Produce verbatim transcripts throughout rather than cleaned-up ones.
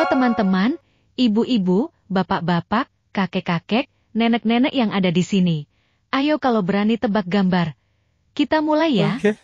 Halo teman-teman, ibu-ibu, bapak-bapak, kakek-kakek, nenek-nenek yang ada di sini. Ayo kalau berani tebak gambar. Kita mulai ya. Oke.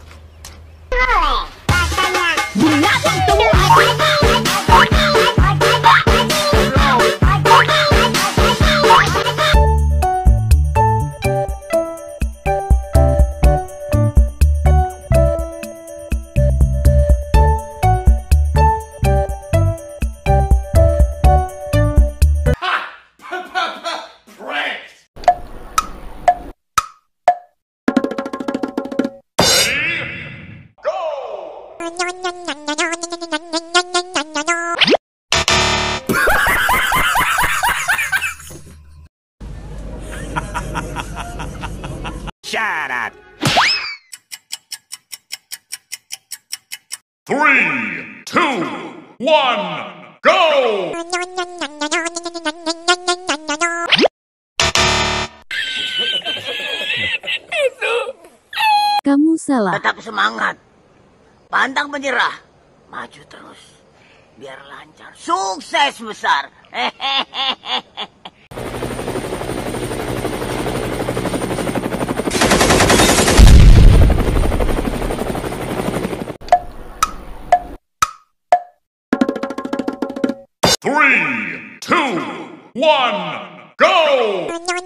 Shut up. Three, two, one, go! Kamu salah. Tetap semangat. Pantang menyerah. Maju terus. Biar lancar. Sukses besar. Hehehe. Three, two, one, go!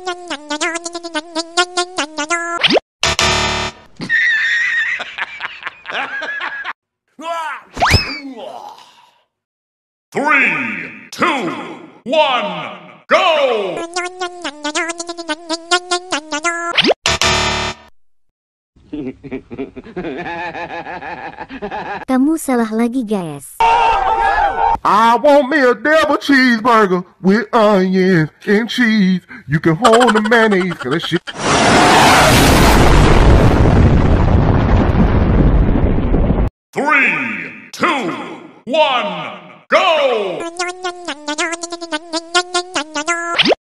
Three, two, one, go! Kamu salah lagi, guys. I want me a double cheeseburger with onions and cheese. You can hold the mayonnaise, cause that shit. Three, two, one, go!